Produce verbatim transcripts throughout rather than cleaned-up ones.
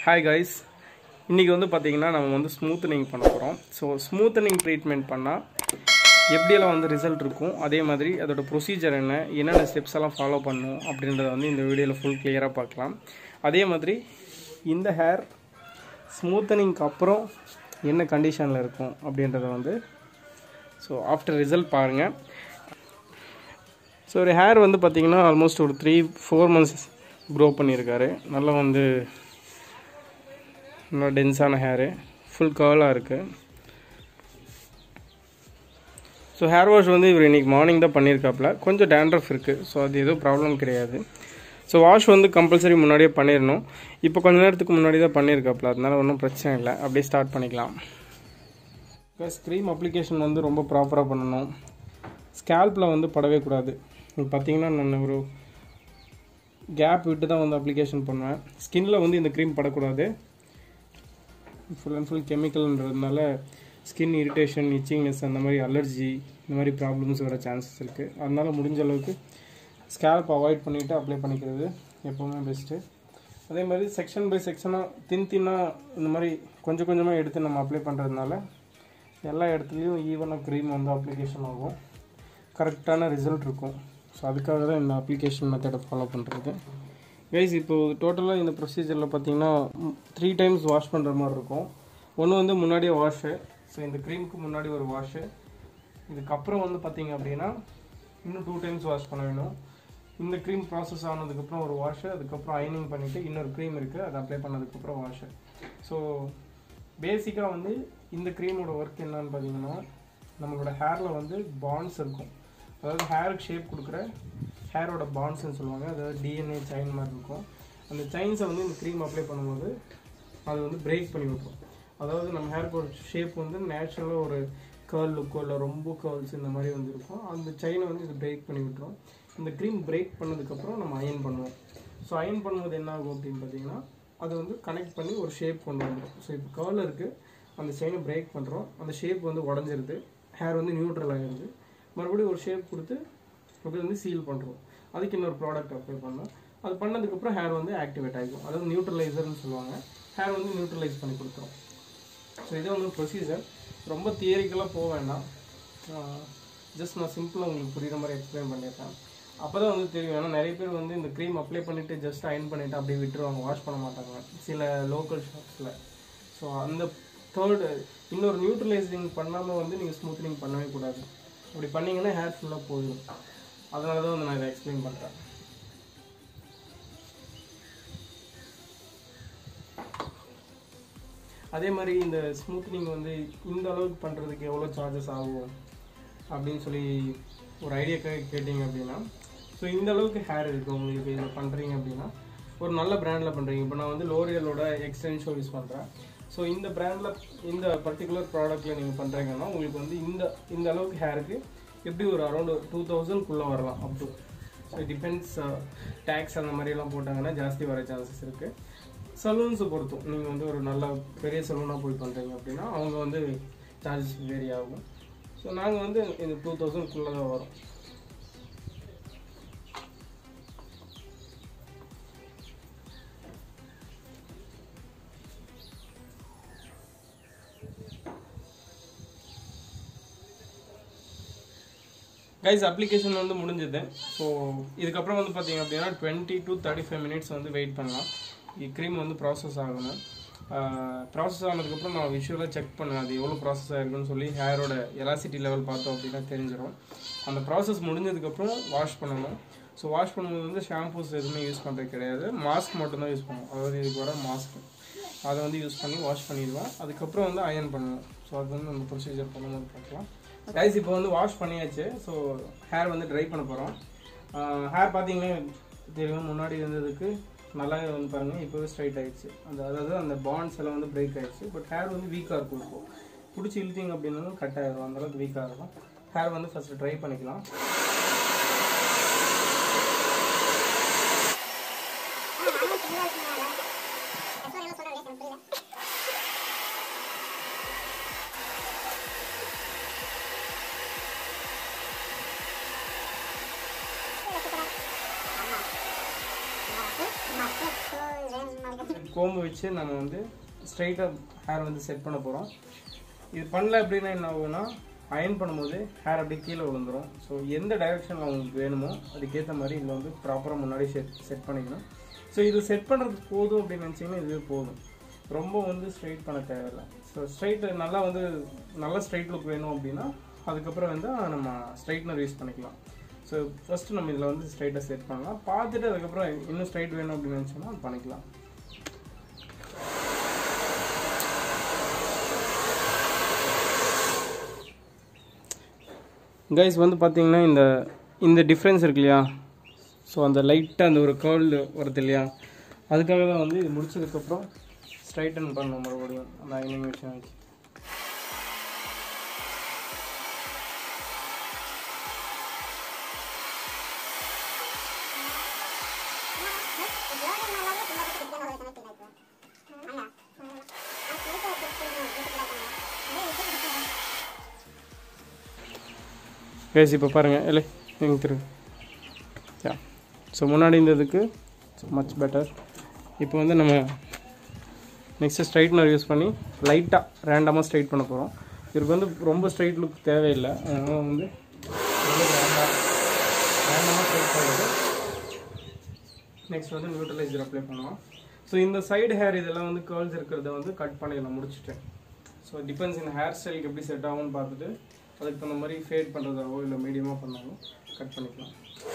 Hi guys, இன்னைக்கு வந்து பாத்தீங்கன்னா நம்ம வந்து ஸ்மூத்தனிங் பண்ண போறோம். சோ ஸ்மூத்தனிங் ட்ரீட்மென்ட் பண்ணா எப்படி எல்லாம் வந்து ரிசல்ட் இருக்கும், அதே மாதிரி அதோட ப்ரொசீஜர் என்ன, என்னென்ன ஸ்டெப்ஸ் எல்லாம் ஃபாலோ பண்ணனும் அப்படிங்கறத வந்து இந்த வீடியோல ஃபுல் கிளியரா பார்க்கலாம். அதே மாதிரி இந்த ஹேர் ஸ்மூத்தனிங்க்கு அப்புறம் என்ன கண்டிஷன்ல இருக்கும் அப்படிங்கறத வந்து சோ ஆஃப்டர் ரிசல்ட் பாருங்க. சோ ஒரு ஹேர் வந்து பாத்தீங்கன்னா ஆல்மோஸ்ட் ஒரு three four months grow பண்ணிருக்காரு. நல்லா வந்து நல்ல டென்ஸான ஹேர், ஃபுல் கர்லா இருக்கு. ஸோ ஹேர் வாஷ் வந்து இவர் இன்னைக்கு மார்னிங் தான் பண்ணியிருக்காப்புல. கொஞ்சம் டேண்ட்ரஃப் இருக்குது, ஸோ அது எதுவும் ப்ராப்ளம் கிடையாது. ஸோ வாஷ் வந்து கம்பல்சரி முன்னாடியே பண்ணிடணும். இப்போ கொஞ்ச நேரத்துக்கு முன்னாடி தான் பண்ணியிருக்காப்புல, அதனால ஒன்றும் பிரச்சனை இல்லை. அப்படியே ஸ்டார்ட் பண்ணிக்கலாம். க்ரீம் அப்ளிகேஷன் வந்து ரொம்ப ப்ராப்பராக பண்ணணும். ஸ்கேல்பில் வந்து படவே கூடாது. இப்போ பார்த்தீங்கன்னா நான் ஒரு கேப் விட்டு தான் வந்து அப்ளிகேஷன் பண்ணுவேன். ஸ்கின்னில் வந்து இந்த க்ரீம் படக்கூடாது. ஃபுல் அண்ட் ஃபுல் கெமிக்கல்ன்றதுனால ஸ்கின் இரிட்டேஷன், இச்சிங்னஸ், அந்த மாதிரி அலர்ஜி, இந்த மாதிரி ப்ராப்ளம்ஸ் வர சான்சஸ் இருக்குது. அதனால் முடிஞ்ச அளவுக்கு ஸ்கேல்ப் அவாய்ட் பண்ணிவிட்டு அப்ளை பண்ணிக்கிறது எப்போவுமே பெஸ்ட்டு. அதே மாதிரி செக்ஷன் பை செக்ஷனாக தின் தின்னாக இந்த மாதிரி கொஞ்சம் கொஞ்சமாக எடுத்து நம்ம அப்ளை பண்ணுறதுனால எல்லா இடத்துலையும் ஈவனாக க்ரீம் வந்து அப்ளிகேஷன் ஆகும், கரெக்டான ரிசல்ட் இருக்கும். ஸோ அதுக்காக தான் இந்த அப்ளிகேஷன் மெத்தடை ஃபாலோ பண்ணுறது. கைஸ் இப்போது டோட்டலாக இந்த ப்ரொசீஜரில் பார்த்தீங்கன்னா த்ரீ டைம்ஸ் வாஷ் பண்ணுற மாதிரி இருக்கும். ஒன்று வந்து முன்னாடியே வாஷு, ஸோ இந்த க்ரீமுக்கு முன்னாடி ஒரு வாஷு, இதுக்கப்புறம் வந்து பார்த்தீங்க அப்படின்னா இன்னும் டூ டைம்ஸ் வாஷ் பண்ண வேணும். இந்த க்ரீம் ப்ராசஸ் ஆனதுக்கப்புறம் ஒரு வாஷு, அதுக்கப்புறம் அயனிங் பண்ணிவிட்டு இன்னொரு க்ரீம் இருக்குது, அதை அப்ளை பண்ணதுக்கப்புறம் வாஷு. ஸோ பேசிக்காக வந்து இந்த க்ரீமோட ஒர்க் என்னன்னு பார்த்தீங்கன்னா, நம்மளோட ஹேரில் வந்து பாண்ட்ஸ் இருக்கும். அதாவது ஹேருக்கு ஷேப் கொடுக்குற ஹேரோட பாண்ட்ஸ்ன்னு சொல்லுவாங்க. அதாவது டிஎன்ஏ செயின் மாதிரி இருக்கும். அந்த செயின்ஸை வந்து இந்த க்ரீம் அப்ளை பண்ணும்போது அது வந்து பிரேக் பண்ணி விட்டுரும். அதாவது நம்ம ஹேருக்கு ஒரு ஷேப் வந்து நேச்சுரலாக ஒரு கேர்ள் லுக்கோ இல்லை ரொம்ப கேர்ள்ஸ் இந்த மாதிரி வந்து இருக்கும். அந்த செயினை வந்து இது பிரேக் பண்ணி விட்டுரும். இந்த க்ரீம் பிரேக் பண்ணதுக்கப்புறம் நம்ம அயன் பண்ணுவோம். ஸோ அயன் பண்ணும்போது என்ன ஆகும் அப்படின்னு பார்த்தீங்கன்னா, அது வந்து கனெக்ட் பண்ணி ஒரு ஷேப் கொண்டு வந்துடும். ஸோ இப்போ கேர்ள் இருக்குது, அந்த செயினை பிரேக் பண்ணுறோம், அந்த ஷேப் வந்து உடஞ்சிருது, ஹேர் வந்து நியூட்ரல் ஆகிடுது. மறுபடியும் ஒரு ஷேப் கொடுத்து அது வந்து சீல் பண்ணுறோம். அதுக்கு இன்னொரு ப்ராடக்ட் அப்ளை பண்ணோம். அது பண்ணதுக்கப்புறம் ஹேர் வந்து ஆக்டிவேட் ஆகிடும். அதாவது நியூட்ரலைசர்னு சொல்லுவாங்க. ஹேர் வந்து நியூட்ரலைஸ் பண்ணி கொடுத்துரும். ஸோ இதே வந்து ப்ரொசீஜர். ரொம்ப தியரிக்கலாக போக வேண்டாம், ஜஸ்ட் நான் சிம்பிளாக உங்களுக்கு புரிகிற மாதிரி எக்ஸ்பிளைன் பண்ணியிருக்கேன். அப்போ தான் வந்து தெரியும். ஏன்னா நிறைய பேர் வந்து இந்த க்ரீம் அப்ளை பண்ணிவிட்டு ஜஸ்ட் அயன் பண்ணிவிட்டு அப்படியே விட்டுருவாங்க, வாஷ் பண்ண மாட்டாங்க சில லோக்கல் ஷாப்ஸில். ஸோ அந்த தேர்டு இன்னொரு நியூட்ரலைசிங் பண்ணாமல் வந்து நீங்கள் ஸ்மூத்னிங் பண்ணவே கூடாது. அப்படி பண்ணிங்கன்னா ஹேர் ஃபுல்லாக போயிடும். அதனால தான் வந்து நான் இதை எக்ஸ்பிளைன் பண்ணுறேன். அதே மாதிரி இந்த ஸ்மூத்னிங் வந்து இந்த அளவுக்கு பண்ணுறதுக்கு எவ்வளோ சார்ஜஸ் ஆகும் அப்படின்னு சொல்லி ஒரு ஐடியாக்காக கேட்டிங்க அப்படின்னா, ஸோ இந்த அளவுக்கு ஹேர் இருக்குது உங்களுக்கு இதில் பண்ணுறீங்க அப்படின்னா ஒரு நல்ல பிராண்டில் பண்ணுறீங்க. இப்போ நான் வந்து லோரியலோட xtenso யூஸ் பண்ணுறேன். ஸோ இந்த பிராண்டில் இந்த பர்டிகுலர் ப்ராடக்ட்டில் நீங்கள் பண்ணுறீங்கன்னா உங்களுக்கு வந்து இந்த இந்த அளவுக்கு ஹேருக்கு எப்படி ஒரு அரௌண்ட் டூ தௌசண்ட்குள்ளே வரலாம் up to. So it depends, tax அந்த மாதிரியெல்லாம் போட்டாங்கன்னா ஜாஸ்தி வர சான்சஸ் இருக்குது. சலூன்ஸை பொறுத்தும், நீங்கள் வந்து ஒரு நல்ல பெரிய சலூனாக போய் பண்ணுறீங்க அப்படின்னா அவங்க வந்து சார்ஜஸ் வேரி ஆகும். ஸோ நாங்கள் வந்து இந்த டூ தௌசண்ட்குள்ளே தான் வரும். கைஸ் அப்ளிகேஷன் வந்து முடிஞ்சது. ஸோ இதுக்கப்புறம் வந்து பார்த்தீங்க அப்படின்னா twenty to thirty five minutes வந்து வெயிட் பண்ணலாம். க்ரீம் வந்து ப்ராசஸ் ஆகணும். ப்ராசஸ் ஆனதுக்கப்புறம் நான் விஷுவலாக செக் பண்ணுவேன் அது எவ்வளோ ப்ராசஸ் ஆகிருக்குன்னு சொல்லி. ஹேரோட எலாசிட்டி லெவல் பார்த்தோம் அப்படின்னா தெரிஞ்சிடும். அந்த ப்ராசஸ் முடிஞ்சதுக்கப்புறம் வாஷ் பண்ணணும். ஸோ வாஷ் பண்ணும்போது வந்து ஷாம்பூஸ் எதுவுமே யூஸ் பண்ணுறது கிடையாது, மாஸ்க் மட்டும்தான் யூஸ் பண்ணுவோம். அதாவது இதுக்கு வர மாஸ்க் அதை வந்து யூஸ் பண்ணி வாஷ் பண்ணிடுவேன். அதுக்கப்புறம் வந்து அயன் பண்ணுவேன். ஸோ அது வந்து அந்த ப்ரொசீஜர் பண்ணும்போது பார்க்கலாம். கைஸ் இப்போ வந்து வாஷ் பண்ணியாச்சு. ஸோ ஹேர் வந்து ட்ரை பண்ண போகிறோம். ஹேர் பார்த்தீங்கன்னா தெரியும், முன்னாடி இருந்ததுக்கு நல்லாவே வந்து பாருங்கள் இப்போவே ஸ்ட்ரைட் ஆகிடுச்சு. அந்த அதாவது அந்த பாண்ட்ஸ் எல்லாம் வந்து பிரேக் ஆகிடுச்சு. பட் ஹேர் வந்து வீக்காக இருக்கும். இப்போ பிடிச்சி இழுத்திங்க அப்படின்னாலும் கட் ஆகிடும், அந்தளவுக்கு வீக்காக இருக்கும். ஹேர் வந்து ஃபஸ்ட்டு ட்ரை பண்ணிக்கலாம். கோம்பு வச்சு நம்ம வந்து ஸ்ட்ரைட்டாக ஹேர் வந்து செட் பண்ண போகிறோம். இது பண்ணல அப்படின்னா என்ன ஆகும்னா அயன் பண்ணும்போது ஹேர் அப்படியே கீழே விழுந்துடும். ஸோ எந்த டைரெக்ஷனில் உங்களுக்கு வேணுமோ அதுக்கேற்ற மாதிரி இதில் வந்து ப்ராப்பராக முன்னாடி செட் செட் பண்ணிக்கணும். ஸோ இது செட் பண்ணுறதுக்கு போதும் அப்படின்னு நினச்சிங்கன்னா இதுவே போதும், ரொம்ப வந்து ஸ்ட்ரைட் பண்ண தேவையில்லை. ஸோ ஸ்ட்ரைட் நல்லா வந்து நல்ல ஸ்ட்ரைட் லுக் வேணும் அப்படின்னா அதுக்கப்புறம் வந்து நம்ம ஸ்ட்ரைட்னர் யூஸ் பண்ணிக்கலாம். ஸோ ஃபஸ்ட்டு நம்ம இதில் வந்து ஸ்ட்ரைட்டாக செட் பண்ணலாம், பார்த்துட்டு அதுக்கப்புறம் இன்னும் ஸ்ட்ரைட் வேணும் அப்படின்னு நினச்சோன்னா அது பண்ணிக்கலாம். கைஸ் வந்து பார்த்தீங்கன்னா இந்த இந்த டிஃப்ரென்ஸ் இருக்கு இல்லையா, ஸோ அந்த லைட்டாக அந்த ஒரு கர்ல் வருது இல்லையா, அதுக்காக தான் வந்து இது முடிச்சதுக்கப்புறம் ஸ்ட்ரைட்டன் பண்ணணும் மறுபடியும் அந்த ஐனிங் மிஷின் வச்சு. கைஸ் இப்போ பாருங்கள் இல்லை எங்கே திரு யா ஸோ முன்னாடி இருந்ததுக்கு மச் பெட்டர். இப்போ வந்து நம்ம நெக்ஸ்ட்டு ஸ்ட்ரைட்னர் யூஸ் பண்ணி லைட்டாக ரேண்டமாக ஸ்ட்ரைட் பண்ண போகிறோம். இதுக்கு வந்து ரொம்ப ஸ்ட்ரைட் லுக் தேவையில்லை, அதனால் வந்து ரேண்டமாக ஸ்ட்ரைட் பண்ணிட்டு நெக்ஸ்ட் வந்து நியூட்ரலைசர் அப்ளை பண்ணலாம். ஸோ இந்த சைடு ஹேர் இதெல்லாம் வந்து கேர்ள்ஸ் இருக்கிறத வந்து கட் பண்ணிடலாம் முடிச்சுட்டேன். ஸோ டிபெண்ட்ஸ் இந்த ஹேர் ஸ்டைலுக்கு எப்படி செட் ஆகும்னு பார்த்துட்டு அதுக்கு தகுந்த மாதிரி ஃபேட் பண்ணுறதாவோ இல்லை மீடியமாக பண்ணாலும் கட் பண்ணிக்கலாம்.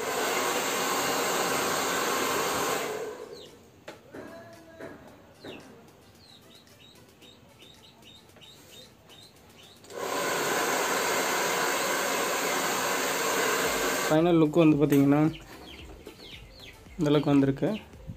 ஃபைனல் லுக் வந்து பார்த்திங்கன்னா இந்தளவுக்கு வந்திருக்கு.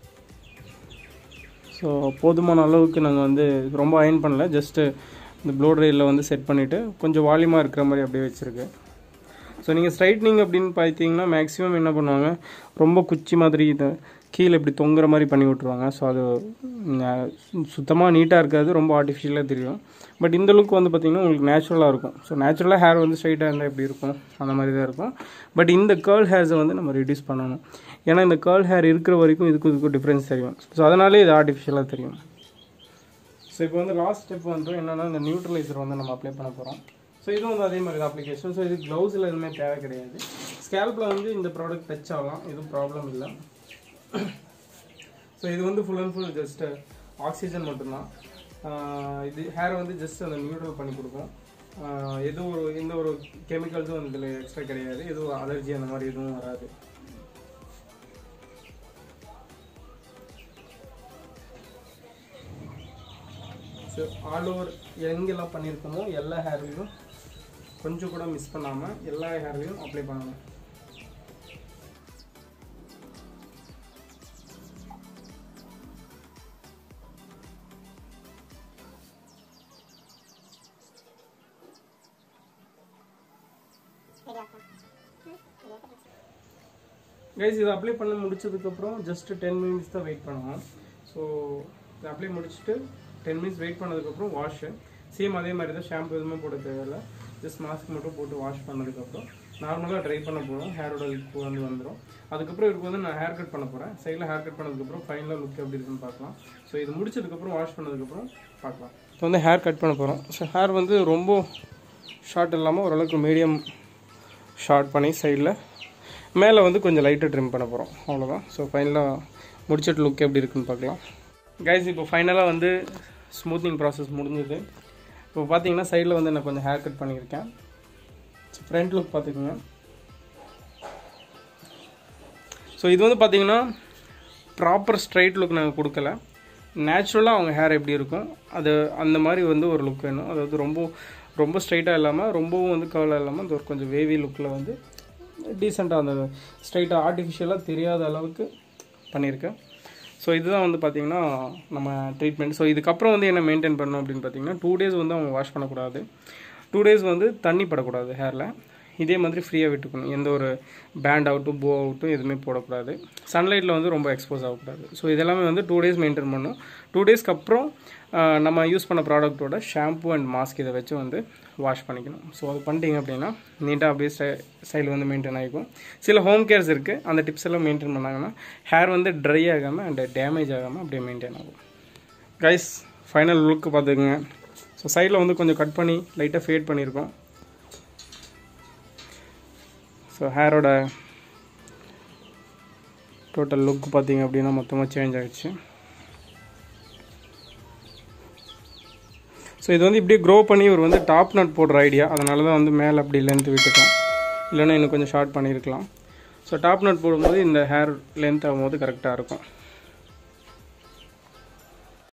ஸோ போதுமான அளவுக்கு நாங்கள் வந்து ரொம்ப அயன் பண்ணல, ஜஸ்ட்டு இந்த ப்ளோ ட்ரையில் வந்து செட் பண்ணிவிட்டு கொஞ்சம் வால்யூமாக இருக்கிற மாதிரி அப்படியே வச்சுருக்கு. ஸோ நீங்கள் ஸ்ட்ரைட்னிங் அப்படின்னு பார்த்தீங்கன்னா மேக்ஸிமம் என்ன பண்ணுவாங்க, ரொம்ப குச்சி மாதிரி இதை கீழே இப்படி தொங்குற மாதிரி பண்ணி விட்ருவாங்க. ஸோ அது சுத்தமாக நீட்டாக இருக்காது, ரொம்ப ஆர்டிஃபிஷியலாக தெரியும். பட் இந்த லுக் வந்து பார்த்திங்கன்னா உங்களுக்கு நேச்சுரலாக இருக்கும். ஸோ நேச்சுரலாக ஹேர் வந்து ஸ்ட்ரைட்டாக இருந்தால் எப்படி இருக்கும் அந்த மாதிரி தான் இருக்கும். பட் இந்த கேர்ள் ஹேர்ஸை வந்து நம்ம ரெடியூஸ் பண்ணணும், ஏன்னா இந்த கேர்ள் ஹேர் இருக்கிற வரைக்கும் இதுக்கும் இதுக்கும் டிஃப்ரென்ஸ் தெரியும். ஸோ அதனாலே இது ஆர்டிஃபிஷியலாக தெரியும். ஸோ இப்போ வந்து லாஸ்ட் ஸ்டெப் வந்து என்னென்னா இந்த நியூட்ரலைசர் வந்து நம்ம அப்ளை பண்ண போகிறோம். ஸோ இது வந்து அதே மாதிரி அப்ளிகேஷன். ஸோ இது க்ளவுஸில் எதுவுமே தேவை கிடையாது. ஸ்கேல்பில் வந்து இந்த ப்ராடக்ட் டச் ஆகலாம், எதுவும் ப்ராப்ளம் இல்லை. ஸோ இது வந்து full and full just oxygen மட்டும்தான். இது ஹேர் வந்து ஜஸ்ட் அந்த நியூட்ரல் பண்ணி கொடுக்கும். எதுவும் ஒரு எந்த ஒரு கெமிக்கல்ஸும் வந்து இதில் எக்ஸ்ட்ரா கிடையாது, எதுவும் அலர்ஜி அந்த மாதிரி எதுவும் வராது. ஸோ ஆல் ஓவர் எங்கெல்லாம் பண்ணியிருக்கோமோ எல்லா ஹேர்லையும் கொஞ்சம் கூட மிஸ் பண்ணாமல் எல்லா ஹேர்லையும் அப்ளை பண்ணணும். கைஸ் இதை அப்ளை பண்ண முடிச்சதுக்கப்புறம் ஜஸ்ட்டு டென் மினிட்ஸ் தான் வெயிட் பண்ணுவோம். ஸோ இதை அப்ளை முடிச்சுட்டு டென் மினிட்ஸ் வெயிட் பண்ணதுக்கப்புறம் வாஷு சேம் அதே மாதிரி தான், ஷாம்பு எதுவுமே போட தேவையில்லை, ஜஸ்ட் மாஸ்க் மட்டும் போட்டு வாஷ் பண்ணதுக்கப்புறம் நார்மலாக ட்ரை பண்ண போகிறோம். ஹேரோட லுக் வந்து வந்துடும். அதுக்கப்புறம் இதுக்கு வந்து நான் ஹேர் கட் பண்ண போகிறேன். சைடில் ஹேர் கட் பண்ணதுக்கப்புறம் ஃபைனலாக லுக் எப்படி இருக்குன்னு பார்க்கலாம். ஸோ இது முடிச்சதுக்கப்புறம் வாஷ் பண்ணதுக்கப்புறம் பார்க்கலாம். இப்போ வந்து ஹேர் கட் பண்ண போகிறோம். ஸோ ஹேர் வந்து ரொம்ப ஷார்ட் இல்லாமல் ஓரளவுக்கு மீடியம் ஷார்ட் பண்ணி சைடில் மேலே வந்து கொஞ்சம் லைட்டாக ட்ரிம் பண்ண போகிறோம், அவ்வளோதான். ஸோ ஃபைனலாக முடிச்சிட்டு லுக் எப்படி இருக்குன்னு பார்க்கலாம். கைஸ் இப்போ ஃபைனலாக வந்து ஸ்மூத்திங் ப்ராசஸ் முடிஞ்சது. இப்போ பார்த்தீங்கன்னா சைடில் வந்து நான் கொஞ்சம் ஹேர் கட் பண்ணியிருக்கேன். ஸோ ஃப்ரண்ட் லுக் பார்த்துக்கோங்க. ஸோ இது வந்து பார்த்தீங்கன்னா ப்ராப்பர் ஸ்ட்ரைட் லுக் நாங்கள் கொடுக்கல, நேச்சுரலாக அவங்க ஹேர் எப்படி இருக்கும் அது அந்த மாதிரி வந்து ஒரு லுக் வேணும். அதாவது ரொம்ப ரொம்ப ஸ்ட்ரைட்டாக இல்லாமல் ரொம்பவும் வந்து கர்லாக இல்லாமல் அந்த ஒரு கொஞ்சம் வேவி லுக்கில் வந்து டீசெண்டாக அந்த ஸ்ட்ரைட்டாக ஆர்டிஃபிஷியலாக தெரியாத அளவுக்கு பண்ணியிருக்கேன். ஸோ இதுதான் வந்து பார்த்திங்கன்னா நம்ம ட்ரீட்மெண்ட். ஸோ இதுக்கப்புறம் வந்து என்ன மெயின்டைன் பண்ணணும் அப்படின்னு பார்த்தீங்கன்னா டூ டேஸ் வந்து அவங்க வாஷ் பண்ணக்கூடாது, டூ டேஸ் வந்து தண்ணி படக்கூடாது ஹேரில். இதே மாதிரி ஃப்ரீயாக விட்டுக்கணும், எந்த ஒரு பேண்ட் ஆகட்டும் போ ஆகட்டும் எதுவுமே போடக்கூடாது. சன்லைட்டில் வந்து ரொம்ப எக்ஸ்போஸ் ஆகக்கூடாது. ஸோ இதெல்லாமே வந்து டூ டேஸ் மெயின்டைன் பண்ணணும். டூ டேஸ்க்கு அப்புறம் நம்ம யூஸ் பண்ண ப்ராடக்ட்டோட ஷாம்பு அண்ட் மாஸ்க் இதை வச்சு வந்து வாஷ் பண்ணிக்கணும். ஸோ அது பண்ணிட்டீங்க அப்படின்னா நீட்டாக அப்படியே ஸ்டை ஸ்டைல் வந்து மெயின்டைன் ஆகிக்கும். சில ஹோம் கேர்ஸ் இருக்குது, அந்த டிப்ஸ் எல்லாம் மெயின்டைன் பண்ணாங்கன்னா ஹேர் வந்து ட்ரை ஆகாமல் அண்ட் டேமேஜ் ஆகாமல் அப்படியே மெயின்டைன் ஆகும். கைஸ் ஃபைனல் லுக்கு பார்த்துக்குங்க. ஸோ சைடில் வந்து கொஞ்சம் கட் பண்ணி லைட்டாக ஃபேட் பண்ணியிருக்கோம். ஸோ ஹேரோட டோட்டல் லுக் பார்த்தீங்க அப்படின்னா மொத்தமாக சேஞ்ச் ஆகிடுச்சு. ஸோ இது வந்து இப்படியே க்ரோ பண்ணி ஒரு வந்து டாப் நட் போடுற ஐடியா, அதனால தான் வந்து மேலே அப்படி லென்த் விட்டுட்டோம். இல்லைன்னா இன்னும் கொஞ்சம் ஷார்ட் பண்ணியிருக்கலாம். ஸோ டாப் நட் போடும்போது இந்த ஹேர் லென்த் ஆகும்போது கரெக்டாக இருக்கும்.